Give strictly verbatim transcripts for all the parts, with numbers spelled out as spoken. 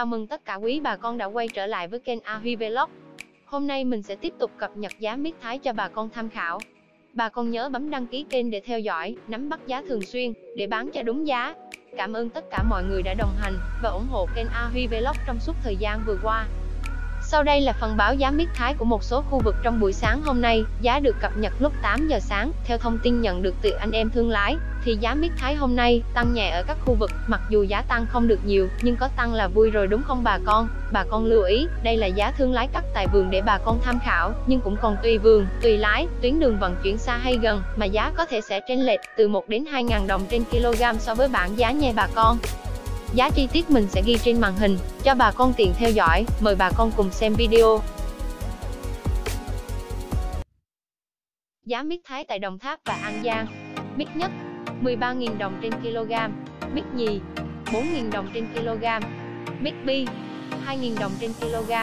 Chào mừng tất cả quý bà con đã quay trở lại với kênh a huy Vlog. Hôm nay mình sẽ tiếp tục cập nhật giá mít Thái cho bà con tham khảo. Bà con nhớ bấm đăng ký kênh để theo dõi, nắm bắt giá thường xuyên, để bán cho đúng giá. Cảm ơn tất cả mọi người đã đồng hành và ủng hộ kênh a huy Vlog trong suốt thời gian vừa qua. Sau đây là phần báo giá mít Thái của một số khu vực trong buổi sáng hôm nay. Giá được cập nhật lúc tám giờ sáng. Theo thông tin nhận được từ anh em thương lái, thì giá mít Thái hôm nay tăng nhẹ ở các khu vực. Mặc dù giá tăng không được nhiều, nhưng có tăng là vui rồi đúng không bà con? Bà con lưu ý, đây là giá thương lái cắt tại vườn để bà con tham khảo, nhưng cũng còn tùy vườn, tùy lái, tuyến đường vận chuyển xa hay gần, mà giá có thể sẽ chênh lệch từ một đến hai ngàn đồng trên kg so với bảng giá nha bà con. Giá chi tiết mình sẽ ghi trên màn hình, cho bà con tiện theo dõi, mời bà con cùng xem video. Giá mít Thái tại Đồng Tháp và An Giang. Mít nhất, mười ba nghìn đồng trên kg. Mít nhì, bốn nghìn đồng trên kg. Mít bi, hai nghìn đồng trên kg.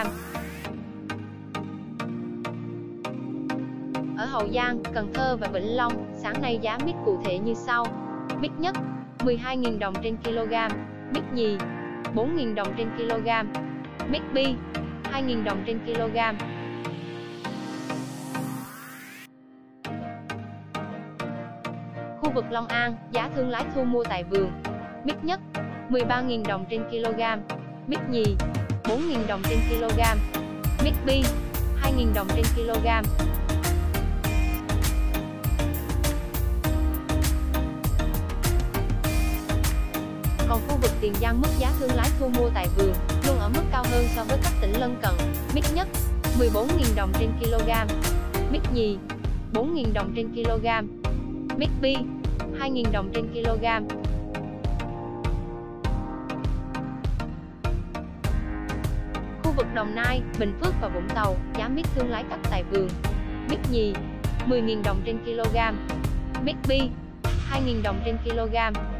Ở Hậu Giang, Cần Thơ và Vĩnh Long, sáng nay giá mít cụ thể như sau. Mít nhất, mười hai nghìn đồng trên kg. Mít nhì, bốn nghìn đồng trên kg. Mít bi, hai nghìn đồng trên kg. Khu vực Long An, giá thương lái thu mua tại vườn. Mít nhất, mười ba nghìn đồng trên kg. Mít nhì, bốn nghìn đồng trên kg. Mít bi, hai nghìn đồng trên kg. Còn khu vực Tiền Giang, mức giá thương lái thu mua tại vườn luôn ở mức cao hơn so với các tỉnh lân cận. Mít nhất, mười bốn nghìn đồng trên kg. Mít nhì, bốn nghìn đồng trên kg. Mít bi, hai nghìn đồng trên kg. Khu vực Đồng Nai, Bình Phước và Vũng Tàu, giá mít thương lái cắt tại vườn. Mít nhì, mười nghìn đồng trên kg. Mít bi, hai nghìn đồng trên kg.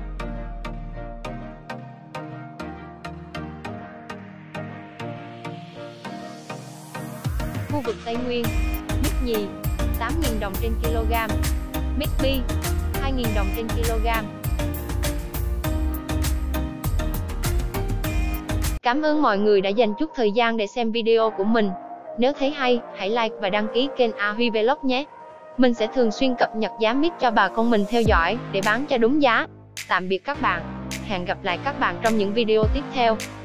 Khu vực Tây Nguyên, mít nhì, tám nghìn đồng trên kg. Mít bi, hai nghìn đồng trên kg. Cảm ơn mọi người đã dành chút thời gian để xem video của mình. Nếu thấy hay, hãy like và đăng ký kênh a huy Vlog nhé. Mình sẽ thường xuyên cập nhật giá mít cho bà con mình theo dõi, để bán cho đúng giá. Tạm biệt các bạn. Hẹn gặp lại các bạn trong những video tiếp theo.